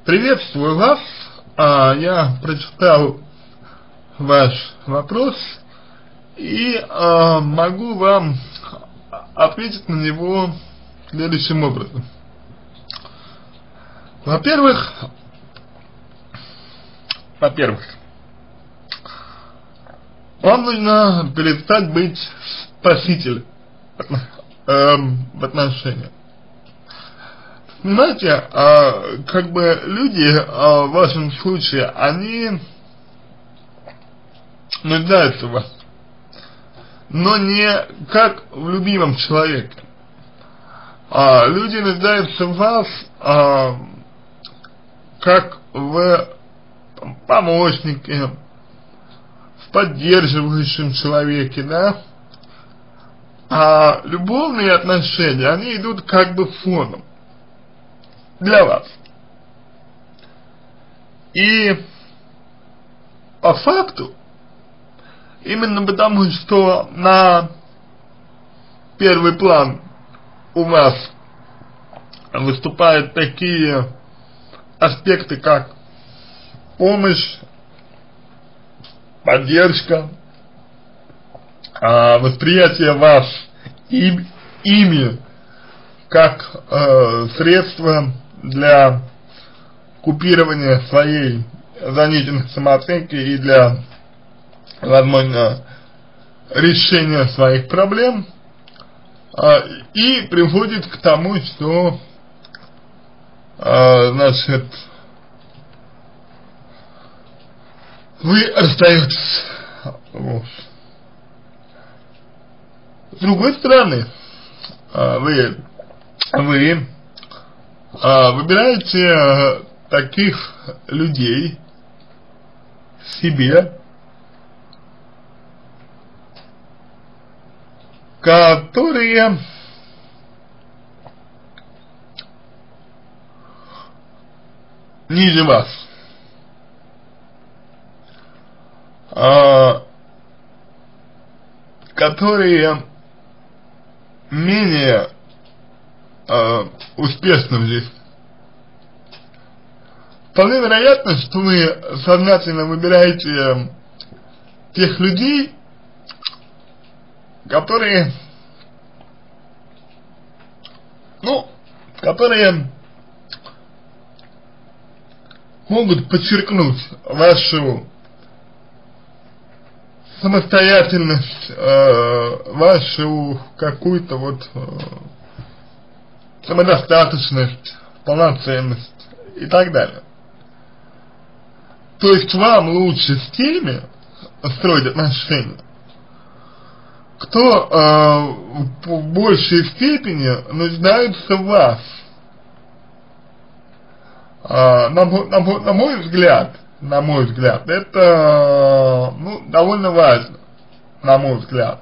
Приветствую вас. Я прочитал ваш вопрос и могу вам ответить на него следующим образом. Во-первых, вам нужно перестать быть спасителем в отношениях. Понимаете, как бы люди в вашем случае, они нуждаются в вас, но не как в любимом человеке. Люди нуждаются в вас как в помощнике, в поддерживающем человеке, да? А любовные отношения, они идут как бы фоном для вас. И по факту, именно потому, что на первый план у вас выступают такие аспекты, как помощь, поддержка, восприятие вас ими как средство для купирования своей заниженной самооценки и для, возможно, решения своих проблем, и приводит к тому, что, значит, вы расстаетесь. Вот. С другой стороны, вы выбираете таких людей себе, которые ниже вас, которые менее успешны в жизни. Вполне вероятно, что вы сознательно выбираете тех людей, которые могут подчеркнуть вашу самостоятельность, вашу какую-то вот самодостаточность, полноценность и так далее. То есть вам лучше с теми строить отношения, кто в большей степени нуждается в вас. На мой взгляд, это довольно важно, на мой взгляд.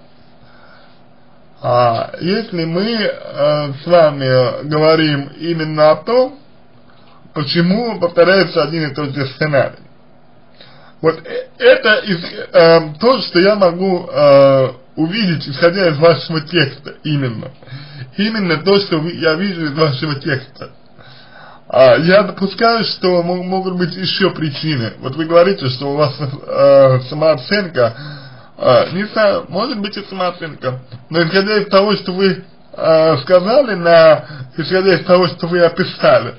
Если мы с вами говорим именно о том, почему повторяется один и тот же сценарий. Вот это то, что я могу увидеть, исходя из вашего текста, именно то, что я вижу из вашего текста. Я допускаю, что могут быть еще причины. Вот вы говорите, что у вас самооценка, не знаю, может быть и самооценка, но исходя из того, что вы сказали, исходя из того, что вы описали,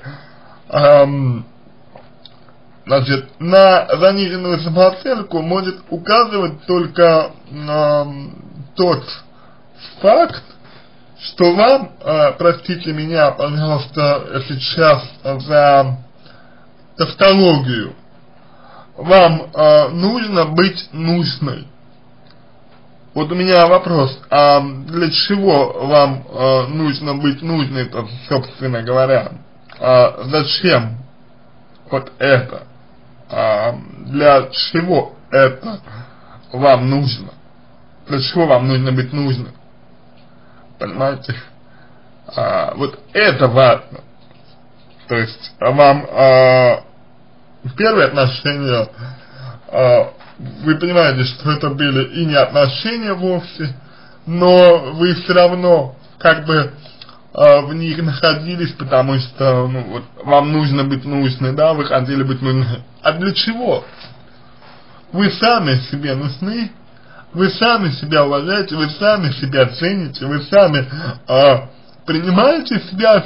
значит, на заниженную самооценку может указывать только тот факт, что вам, простите меня, пожалуйста, сейчас за тавтологию, вам нужно быть нужной. Вот у меня вопрос, а для чего вам нужно быть нужной, собственно говоря? Зачем вот это? Для чего это вам нужно? Для чего вам нужно быть нужным? Понимаете? Вот это важно. То есть вам в первые отношения вы понимаете, что это были и не отношения вовсе, но вы все равно как бы в них находились, потому что, ну, вот, вам нужно быть нужны, да, вы хотели быть нужны. А для чего? Вы сами себе нужны, вы сами себя уважаете, вы сами себя цените, вы сами принимаете себя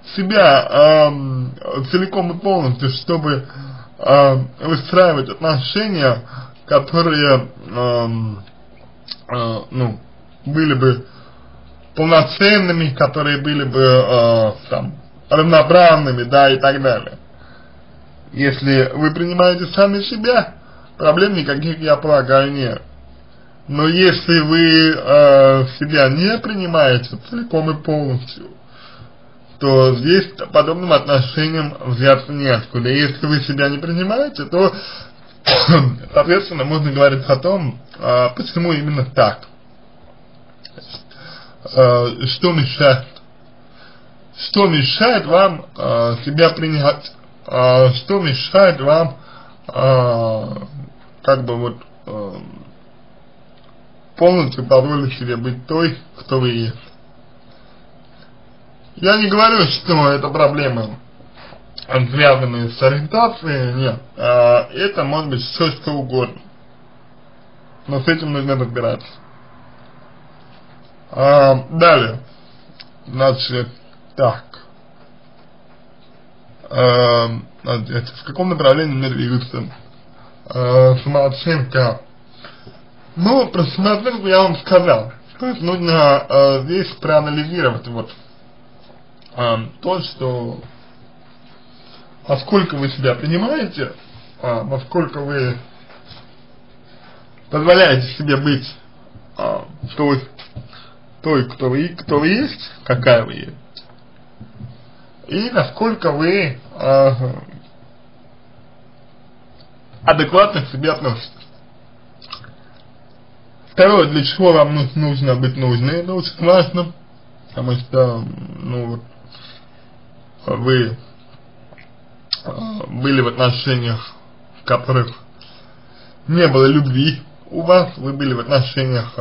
целиком и полностью, чтобы выстраивать отношения, которые, ну, были бы полноценными, которые были бы там равноправными, да, и так далее. Если вы принимаете сами себя, проблем никаких, я полагаю, нет. Но если вы себя не принимаете целиком и полностью, то здесь подобным отношениям взяться неоткуда. И если вы себя не принимаете, то, соответственно, можно говорить о том, почему именно так. Что мешает? Что мешает вам себя принять? Что мешает вам как бы вот полностью позволить себе быть той, кто вы есть? Я не говорю, что это проблемы, связанные с ориентацией, нет. Это может быть все что угодно. Но с этим нужно разбираться. Далее. Значит, так. В каком направлении мне двигаться? Самооценка. Ну, про самооценку я вам сказал. То есть нужно здесь проанализировать вот то, что насколько вы себя принимаете, насколько вы позволяете себе быть той, кто вы есть, какая вы есть, и насколько вы адекватно к себе относитесь. Второе, для чего вам нужно быть нужным, это очень важно, потому что, ну, вот, вы были в отношениях, в которых не было любви у вас, вы были в отношениях,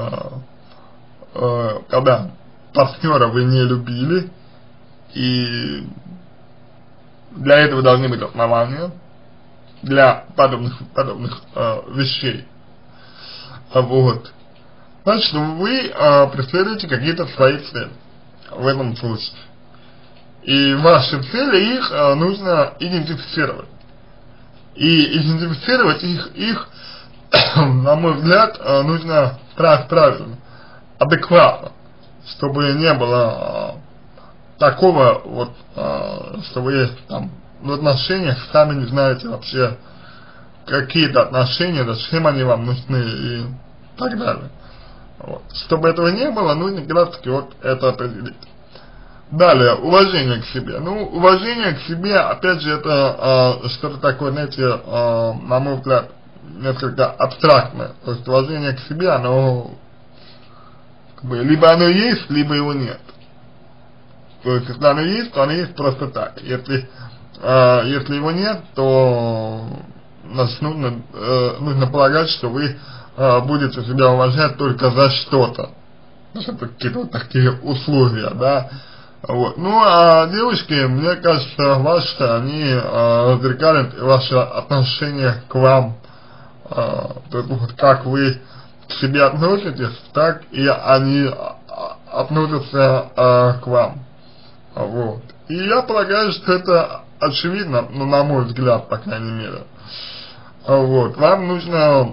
когда партнера вы не любили, и для этого должны быть основания для подобных вещей. Вот. Значит, вы преследуете какие-то свои цели в этом случае. И ваши цели, их нужно идентифицировать. И идентифицировать их на мой взгляд, нужно правильно, адекватно, чтобы не было такого вот, что вы там в отношениях сами не знаете вообще какие-то отношения, зачем они вам нужны и так далее. Вот. Чтобы этого не было, нужно как раз таки вот это определить. Далее, уважение к себе. Ну, уважение к себе, опять же, это что-то такое, знаете, на мой взгляд, несколько абстрактное. То есть уважение к себе, оно как бы, либо оно есть, либо его нет. То есть, если оно есть, то оно есть просто так. Если его нет, то значит, нужно полагать, что вы будете себя уважать только за что-то. Это какие-то вот такие условия, да. Вот. Ну, а девушки, мне кажется, ваши, они зеркалят ваше отношение к вам. То есть, вот как вы к себе относитесь, так и они относятся к вам. Вот. И я полагаю, что это очевидно, ну, на мой взгляд, по крайней мере. Вот. Вам нужно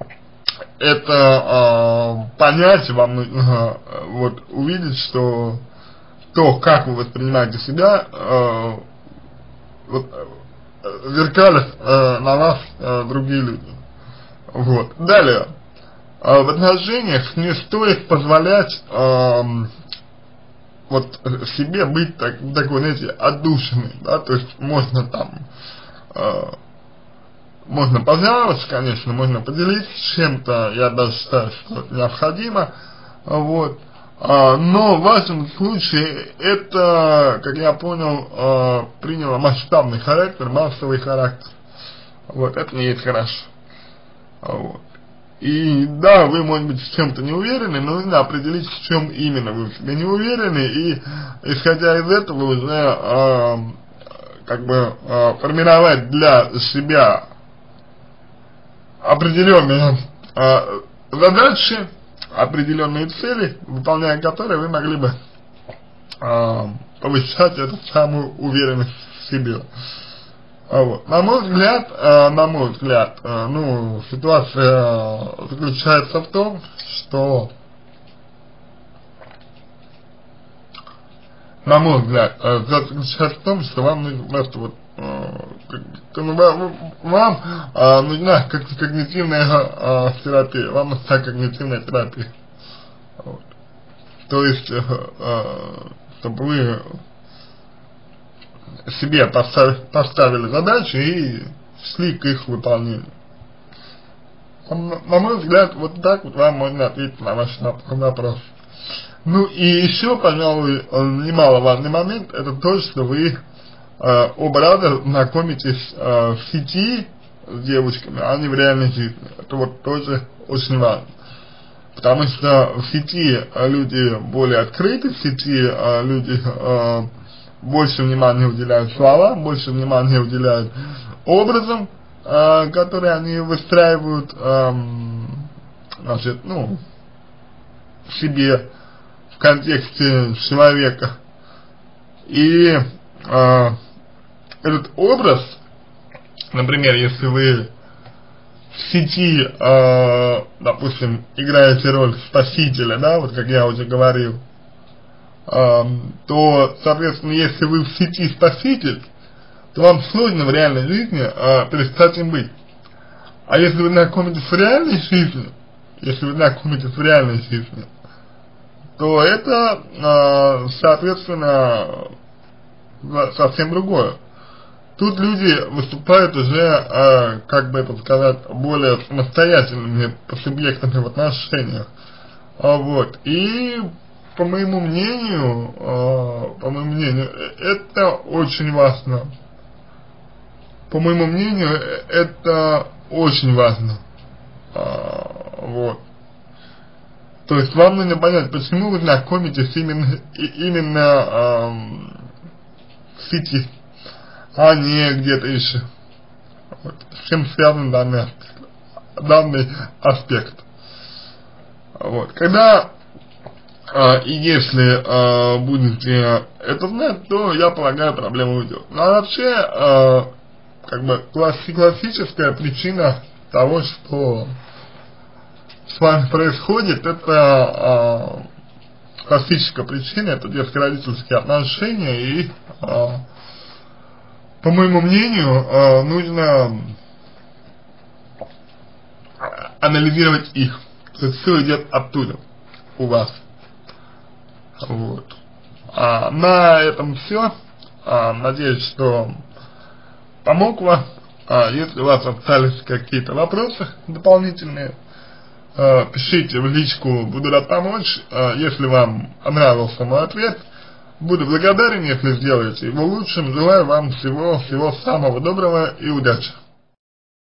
это понять, вам нужно вот увидеть, что то, как вы воспринимаете себя, вот, зеркалят на вас другие люди. Вот. Далее, в отношениях не стоит позволять вот себе быть такой, знаете, отдушиной, да, то есть можно там, можно пожаловаться, конечно, можно поделиться чем-то, я даже считаю, что это необходимо, вот. Но в вашем случае это, как я понял, приняло масштабный характер, массовый характер. Вот, это не есть хорошо. Вот. И да, вы, может быть, в чем-то не уверены, но нужно определить, в чем именно вы в себе не уверены, и исходя из этого уже как бы формировать для себя определенные задачи, определенные цели, выполняя которые вы могли бы повышать эту самую уверенность в себе. Вот. На мой взгляд, ну, ситуация заключается в том, что, на мой взгляд, заключается в том, что вам нужно просто вот, вам нужна когнитивная терапия, вам нужна когнитивная терапия. Вот. То есть, чтобы вы себе поставили задачи и шли к их выполнению. На мой взгляд, вот так вот вам можно ответить на ваш вопрос. Ну и еще, пожалуй, немаловажный момент, это то, что вы оба раза знакомитесь в сети с девочками, а не в реальной жизни. Это вот тоже очень важно. Потому что в сети люди более открыты, в сети люди больше внимания уделяют словам, больше внимания уделяют образом, которые они выстраивают, значит, ну, в себе, в контексте человека. И этот образ, например, если вы в сети, допустим, играете роль спасителя, да, вот как я уже говорил, то, соответственно, если вы в сети спаситель, то вам сложно в реальной жизни перестать им быть. А если вы знакомитесь в реальной жизни, то это, соответственно, совсем другое. Тут люди выступают уже, как бы это сказать, более самостоятельными субъектами в отношениях. Вот. И по моему мнению, это очень важно. По моему мнению, это очень важно. Вот. То есть вам нужно понять, почему вы знакомитесь именно в сети, а не где-то еще. Вот. С чем связан данный аспект. Вот. Когда и если будете это знать, то, я полагаю, проблема уйдет. Ну, а вообще, как бы, классическая причина того, что с вами происходит, это классическая причина, это детско-родительские отношения, и, по моему мнению, нужно анализировать их. То есть все идет оттуда, у вас. Вот. На этом все. Надеюсь, что помог вам. Если у вас остались какие-то вопросы дополнительные, пишите в личку, буду рад помочь. Если вам понравился мой ответ, буду благодарен, если сделаете его лучшим. Желаю вам всего самого доброго и удачи.